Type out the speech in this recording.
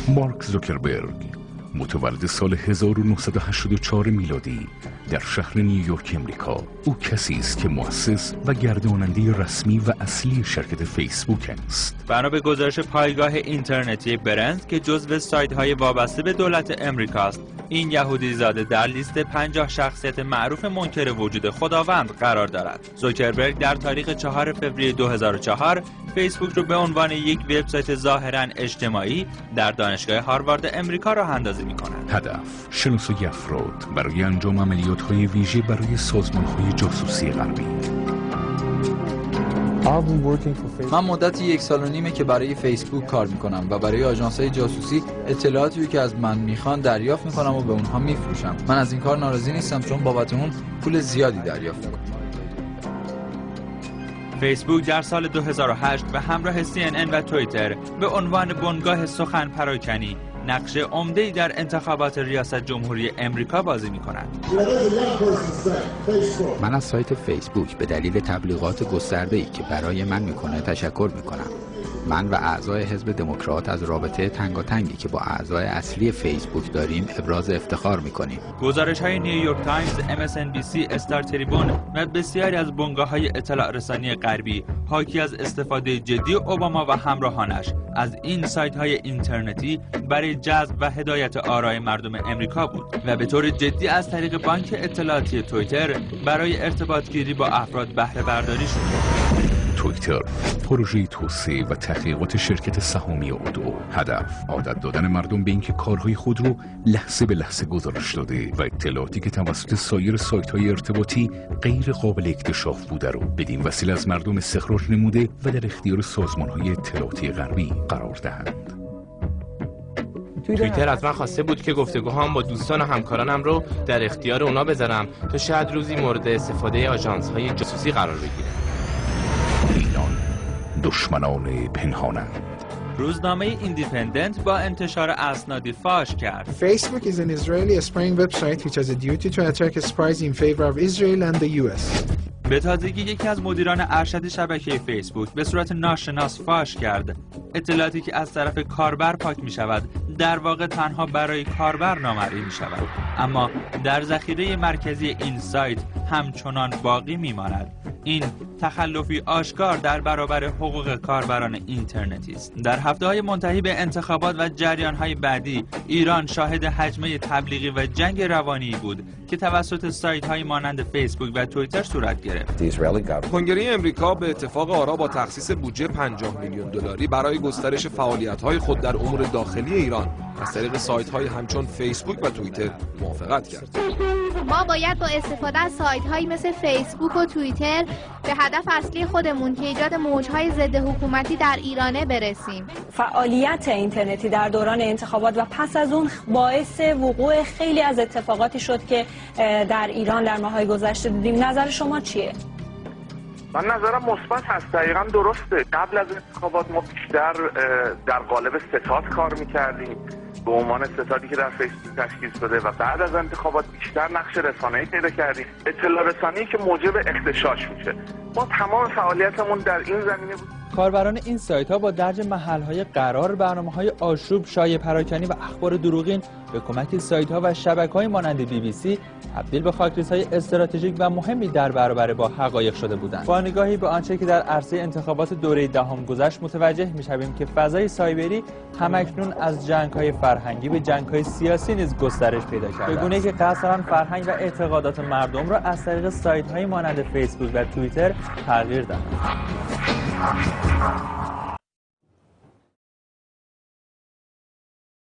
مارک زوکربرگ متولد سال 1984 میلادی در شهر نیویورک امریکا، او کسی است که مؤسس و گرداننده رسمی و اصلی شرکت فیسبوک است. بنا به گزارش پایگاه اینترنتی برند که جزو سایت‌های وابسته به دولت امریکاست، این یهودی زاده در لیست 50 شخصیت معروف منکر وجود خداوند قرار دارد. زوکربرگ در تاریخ 4 فوریه 2004 فیسبوک رو به عنوان یک وبسایت ظاهراً اجتماعی در دانشگاه هاروارد امریکا راه اندازی می‌کند. هدف: شناسایی افراد برای انجام عملیات‌های ویژه برای سازمان‌های جاسوسی غربی. من مدتی 1 سال و نیمه که برای فیسبوک کار میکنم و برای آژانس‌های جاسوسی اطلاعاتی رو که از من میخوان دریافت میکنم و به اونها میفروشم. من از این کار ناراضی نیستم چون بابت اون پول زیادی دریافت میکنم. فیسبوک در سال 2008 به همراه CNN و توییتر به عنوان بنگاه سخن پراکنی نقش عمده‌ای در انتخابات ریاست جمهوری امریکا بازی می‌کند. من از سایت فیسبوک به دلیل تبلیغات گسترده‌ای که برای من می‌کنه تشکر می‌کنم. من و اعضای حزب دموکرات از رابطه تنگاتنگی که با اعضای اصلی فیسبوک داریم ابراز افتخار می‌کنیم. گزارش‌های نیویورک تایمز، MSNBC، استار تریبون و بسیاری از بنگاه‌های اطلاع رسانی غربی حاکی از استفاده جدی اوباما و همراهانش از این سایت‌های اینترنتی برای جذب و هدایت آرای مردم امریکا بود و به طور جدی از طریق بانک اطلاعاتی توییتر برای ارتباط گیری با افراد بهره برداری شد. توییتر پروژه توسعه و تحقیقات شرکت سهامی اودو. هدف: عادت دادن مردم به اینکه کارهای خود رو لحظه به لحظه گزارش داده و اطلاعاتی که توسط سایر سایت‌های ارتباطی غیر قابل اکتشاف بوده رو بدین وسیله از مردم استخراج نموده و در اختیار سازمان‌های اطلاعاتی غربی قرار دهند. توییتر از من خواسته بود که گفتگوهام با دوستان و همکارانم رو در اختیار اونا بذارم تا شاید روزی مورد استفاده آژانس‌های جاسوسی قرار بگیره. اینان دشمنان پنهانند. روزنامه ایندیپندنت با انتشار اسنادی فاش کرد. Facebook is an Israeli spying website which has a duty to attract spies in favor of Israel and the US. به تازگی یکی از مدیران ارشد شبکه فیسبوک به صورت ناشناس فاش کرد اطلاعاتی که از طرف کاربر پاک می شود در واقع تنها برای کاربر نامرئی می شود، اما در ذخیره مرکزی این سایت همچنان باقی می ماند. این تخلفی آشکار در برابر حقوق کاربران اینترنتی است. در هفته‌های منتهی به انتخابات و جریان‌های بعدی ایران شاهد هجمه تبلیغی و جنگ روانی بود که توسط سایت‌های مانند فیسبوک و توییتر صورت گرفت. کنگره امریکا به اتفاق آرا با تخصیص بودجه 50 میلیون دلاری برای گسترش فعالیت‌های خود در امور داخلی ایران از طریق سایت‌های همچون فیسبوک و توییتر موافقت کرد. ما باید با استفاده از سایت‌هایی مثل فیسبوک و توییتر به هدف اصلی خودمون که ایجاد موج‌های ضد حکومتی در ایرانه برسیم. فعالیت اینترنتی در دوران انتخابات و پس از اون باعث وقوع خیلی از اتفاقاتی شد که در ایران در ماه‌های گذشته دیدیم. نظر شما چیه؟ من نظرم مثبت هست. دقیقاً درسته. قبل از انتخابات ما بیشتر در قالب ستاد کار می‌کردیم به عنوان ستادی که در فیسبوک تشکیل شده و بعد از انتخابات بیشتر نقش رسانه‌ای پیدا کردیم، اطلاع رسانی که موجب اغتشاش میشه. ما تمام فعالیتمون در این زمینه بود. کاربران این سایت‌ها با درج محل‌های قرار، برنامه‌های آشوب، شایعه پراکنی و اخبار دروغین به کمک سایت‌ها و شبکه‌های مانند BBC تبدیل به خاکریزهای استراتژیک و مهمی در برابر با حقایق شده بودند. با نگاهی به آنچه که در عرصه انتخابات دوره دهم گذشت متوجه می‌شویم که فضای سایبری همکنون از جنگ‌های فرهنگی به جنگ‌های سیاسی نیز گسترش پیدا کرده است. به گونه‌ای که قصداً فرهنگ و اعتقادات مردم را از طریق سایت‌های مانند فیسبوک و توییتر تغییر دهند.